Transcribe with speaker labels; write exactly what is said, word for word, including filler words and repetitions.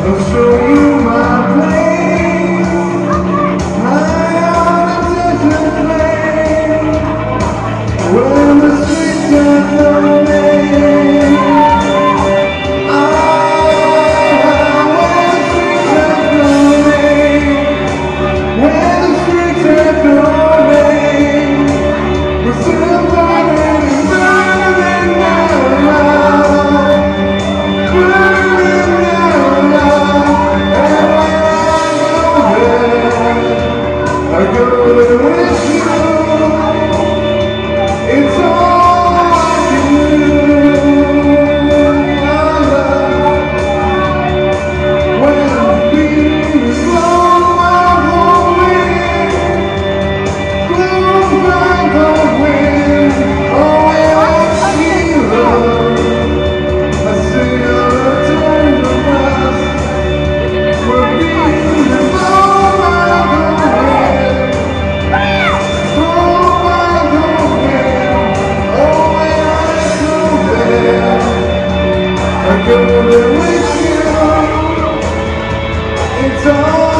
Speaker 1: I'll show you my place, high on a desert plain, where the streets have no name. Ah, where the streets have no name, where the streets have no name. We're still burning and burning down, burning down, and when I go there, I go there with you. It's all I can do, my love. When the beat is blown by the wind, blown by the wind, oh, when I see love, I see a tender breath. We're being blown by the wind, blown by the wind, oh, when I go there, I go there with you. It's all